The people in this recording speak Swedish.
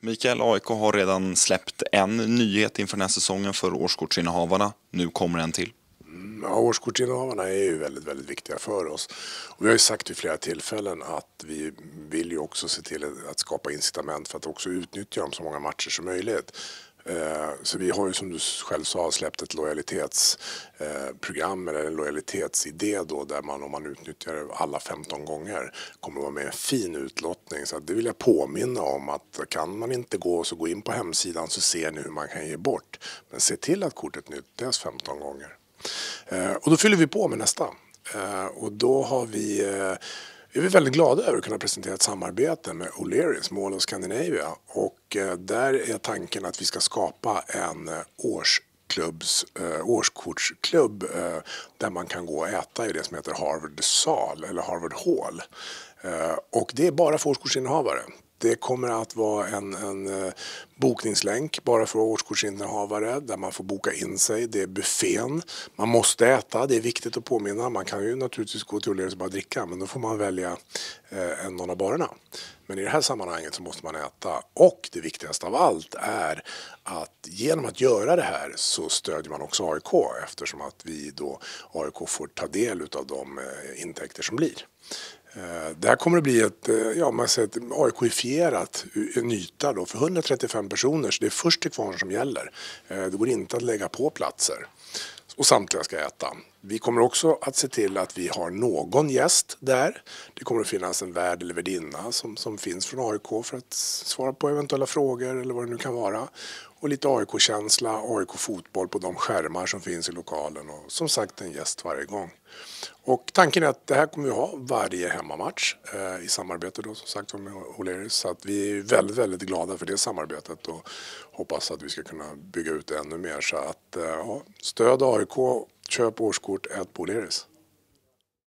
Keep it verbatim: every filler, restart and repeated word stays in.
Mikael, A I K har redan släppt en nyhet inför den här säsongen för årskortsinnehavarna. Nu kommer en till. Ja, årskortsinnehavarna är ju väldigt, väldigt viktiga för oss. Och vi har ju sagt vid flera tillfällen att vi vill ju också se till att skapa incitament för att också utnyttja dem så många matcher som möjligt. Så vi har ju, som du själv sa, släppt ett lojalitetsprogram eller en lojalitetsidé då, där man, om man utnyttjar alla femton gånger, kommer att vara med en fin utlottning. Så att det vill jag påminna om, att kan man inte gå, så gå in på hemsidan så ser ni hur man kan ge bort. Men se till att kortet nyttjas femton gånger. Och då fyller vi på med nästa. Och då har vi... Vi är väldigt glada över att kunna presentera ett samarbete med O'Learys, Mall of Scandinavia. Och där är tanken att vi ska skapa en årsklubbs, årskortsklubb där man kan gå och äta i det som heter Harvard Sal eller Harvard Hall. Och det är bara för årskortsinnehavare. Det kommer att vara en, en bokningslänk bara för årskortsinnehavare där man får boka in sig. Det är buffén. Man måste äta, det är viktigt att påminna. Man kan ju naturligtvis gå till O'Learys och bara dricka, men då får man välja eh, en av barerna. Men i det här sammanhanget så måste man äta. Och det viktigaste av allt är att genom att göra det här så stödjer man också A I K, eftersom att vi då, A I K, får ta del av de eh, intäkter som blir. Det här kommer att bli ett, ja, man säger ett A I K-ifierat yta då för hundratrettiofem personer, så det är först till kvarn som gäller. Det går inte att lägga på platser. Och samtliga ska äta. Vi kommer också att se till att vi har någon gäst där. Det kommer att finnas en värd eller värdinna som, som finns från A I K för att svara på eventuella frågor eller vad det nu kan vara. Och lite A I K-känsla, A I K-fotboll på de skärmar som finns i lokalen. Och som sagt, en gäst varje gång. Och tanken är att det här kommer vi ha varje hemmamatch eh, i samarbete då, som sagt, med O'Learys. Så att vi är väldigt, väldigt glada för det samarbetet och hoppas att vi ska kunna bygga ut det ännu mer. Så att eh, ja, stöd A I K, köp årskort, ät på O'Learys.